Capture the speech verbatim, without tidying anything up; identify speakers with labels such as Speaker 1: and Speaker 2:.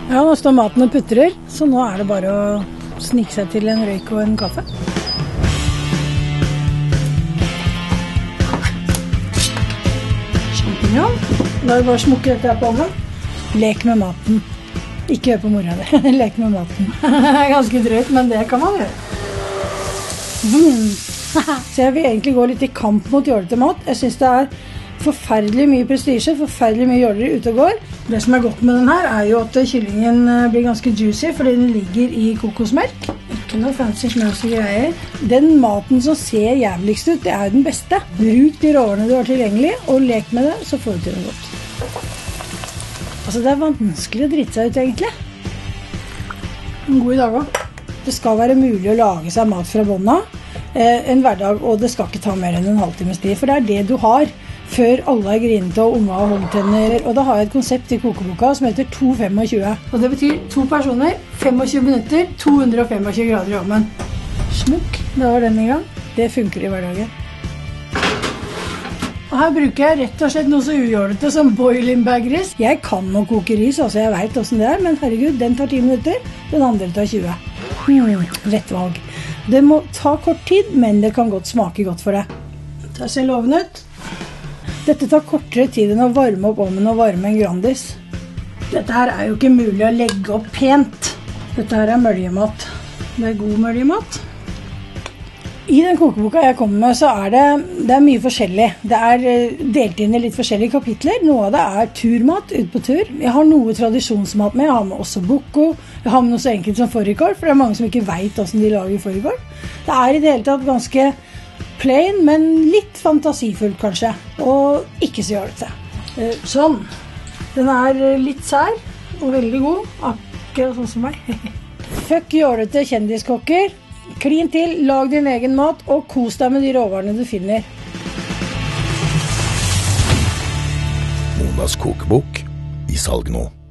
Speaker 1: Ja, nå står maten og putrer, så nå er det bare å snike seg til en røyk og en kaffe. Champignon. Da er det bare å smukke dette her på ovnen. Lek med maten. Ikke gjør på mora di. Lek med maten. Det er ganske drøyt, men det kan man gjøre. Mm. Så jeg vil egentlig gå litt i kamp mot jålete mat. Jeg synes det er forferdelig mye prestisje, forferdelig mye jålere ute og går. Det som er godt med den her er jo at kyllingen blir ganske juicy, fordi den ligger i kokosmelk. Ikke noe fancy smøs og greier. Den maten som ser jævligst ut, det er jo den beste. Bruk de råvarene du har tilgjengelig, og lek med det, så får du til det godt. Altså, det er vanskelig å drite seg ut, egentlig. En god dag også. Det skal være mulig å lage seg mat fra bånda eh, en hverdag, og det skal ikke ta mer enn en halvtimes tid, for det er det du har før alle er grinete og unge og holdtenner. Og da har jeg et konsept i kokeboka som heter to tjuefem. Og det betyr to personer, tjuefem minutter, to hundre tjuefem grader i ovnen. Smukk, det var den i gang. Det funker i hverdagen. Og her bruker jeg rett og slett noe så ujålete som boiling bag ris. Jeg kan nok koke ris, altså jeg vet hvordan det er, men herregud, den tar ti minutter, den andre tar tjue. Hmm, lett valg. Det må ta kort tid, men det kan godt smake godt for deg. Det ser lovende ut. Dette tar kortere tid enn å varme opp ovnen og varme en Grandis. Dette her er jo ikke mulig å legge opp pent. Dette her er møljemat. Det er god møljemat. I den kokeboka jeg kommer med, så er det, det er mye forskjellig. Det er delt inn i litt forskjellige kapitler. Noe av det er turmat ut på tur. Jeg har noe tradisjonsmat med. Jeg har med også boko. Jeg har med noe så enkelt som fårikål, for det er mange som ikke vet hvordan de lager fårikål. Det er i det hele tatt ganske plain, men litt fantasifullt kanskje. Og ikke så jålete. Sånn. Den er litt sær og veldig god. Akkurat sånn som meg. Fuck jålete kjendiskokker. Klin til, lag din egen mat, og kos deg med de råvarene du finner.
Speaker 2: Monas kokebok i salg nå.